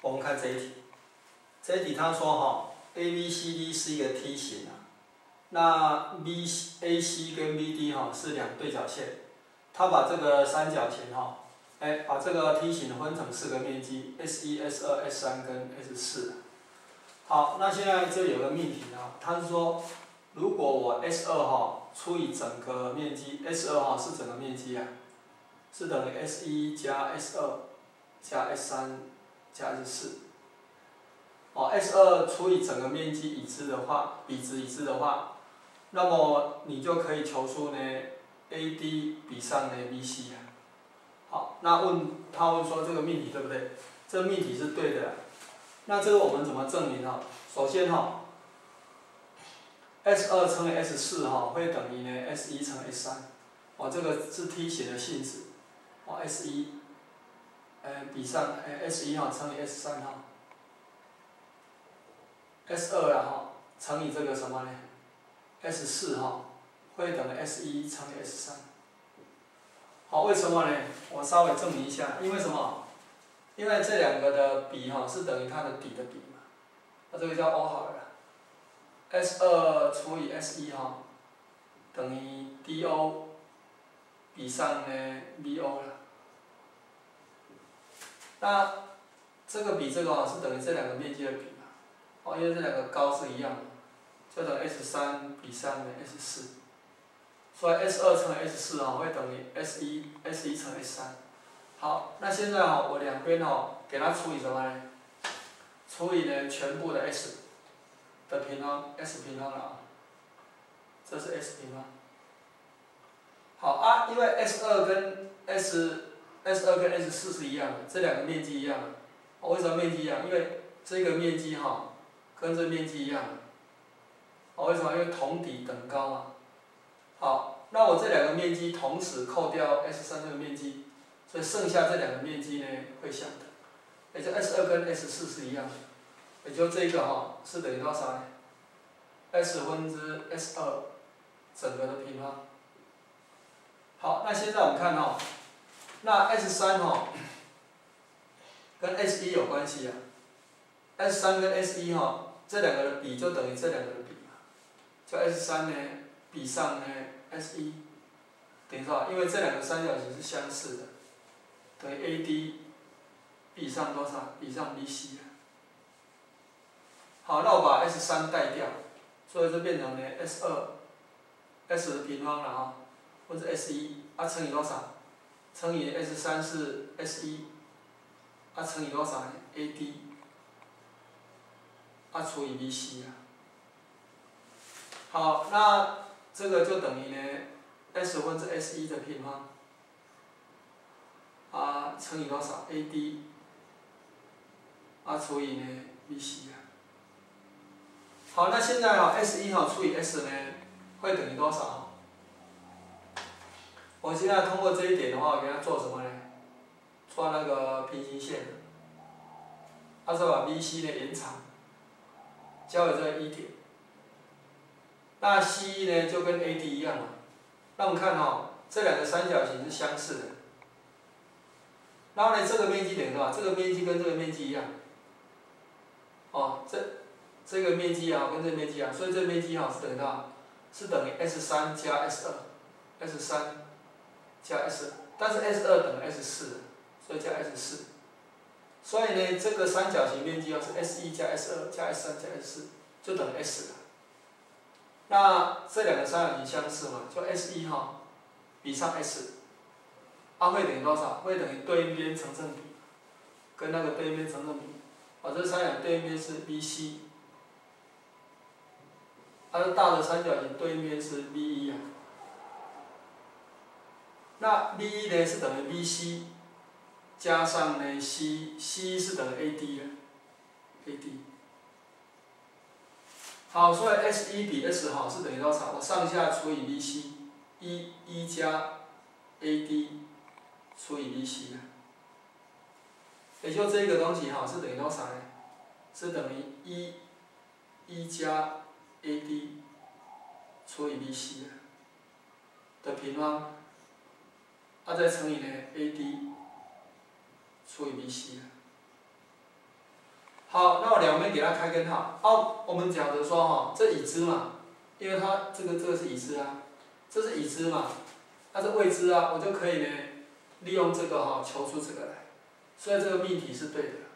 我们看这一题，这一题他说哈 ，ABCD 是一个梯形啊，那 AC 跟 BD 哈是两对角线，他把这个三角形哈，把这个梯形分成4个面积 S1、S2、S3 跟 S4。好，那现在这里有个命题啊，它是说，如果我 S2哈除以整个面积 ，S2哈是整个面积啊，是等于 S1 加 S2 加 S3 加 S4。S2除以整个面积已知的话，比值已知的话，那么你就可以求出呢 AD 比上呢 BC 啊。好，那他问说这个命题对不对？这个命题是对的。那这个我们怎么证明哈？首先哈 ，S2乘以 S4哈会等于呢 S1乘 S3。这个是梯形的性质。S1，比上S1哈乘以 S3哈。S2哈乘以这个什么呢 ？S4哈会等于 S1乘以 S3。好，为什么呢？我稍微证明一下，因为什么？因为这两个的比哈是等于它的底的比嘛，那这个叫 O 好了。S2除以 S1哈等于 DO 比上呢 BO 了。那这个比这个是等于这两个面积的比嘛，因为这两个高是一样的，就等于 S3比上呢 S4。所以 S2乘以 S4会等于 S1 乘 S3。好，那现在我两边给它除以什么呢？除以呢全部的 S 的平方 ，S 平方了啊。这是 S 平方。好啊，因为 S2跟 S4是一样的，这两个面积一样的。为什么面积一样？因为这个面积跟这面积一样的。为什么？因为同底等高嘛。好，那我这两个面积同时扣掉 S3这个面积，所以剩下这两个面积呢会相等，也就 S2跟 S4是一样的，也就这个是等于多少呢 ？S 分之 S2 整个的平方。好，那现在我们看那 S3跟 S1 有关系啊 ，S3 跟 S1这两个的比就等于这两个的比嘛，就 S3呢比上呢 S1， 等于多少？因为这两个三角形是相似的，等于 AD 比上多少？比上 BC 啊。好，那我把 S3 带掉，所以就变成呢 S2 的平方了或者 S1 乘以多少？乘以 S3是 S1 乘以多少呢 ？AD 除以 BC 啊。好，那这个就等于呢 S 分之 S1 的平方乘以多少 ？AD 除以呢 BC 啊。好，那现在S1除以 S 呢会等于多少？我现在通过这一点的话，我给它做什么呢？做那个平行线，再把 BC 呢延长，交给这个1点。那 C 呢就跟 AD 一样嘛。那我们看这两个三角形是相似的。然后呢，这个面积等于多少？这个面积跟这个面积一样。这个面积跟这个面积一样，所以这个面积是等于多少？是等于 S3 加 S2，S3 加 S， 但是 S2等于 S4， 所以加 S4。所以呢，这个三角形面积是 S1 加 S2 加 S3 加 S4， 就等于 S 了。那这两个三角形相似嘛，就 S1比上 S， 会等于多少？会等于对边成正比，跟那个对边成正比。这三角对边是 BC， 这大的三角形对边是 B1 啊。那 B1 呢是等于 BC 加上呢 C 是等于 AD 啊 ，AD。好，所以 S1比 S 是等于多少？我上下除以 BC， 1加 AD 除以 BC 啊。也就这个东西是等于多少呢？是等于1加 AD 除以 BC 的平方，再乘以呢 AD 除以 BC。 好，那我两边给它开根号。哦，我们讲的说哈，这已知嘛，因为它这个是已知啊，这是已知嘛，那是未知啊，我就可以呢，利用这个哈求出这个来，所以这个命题是对的。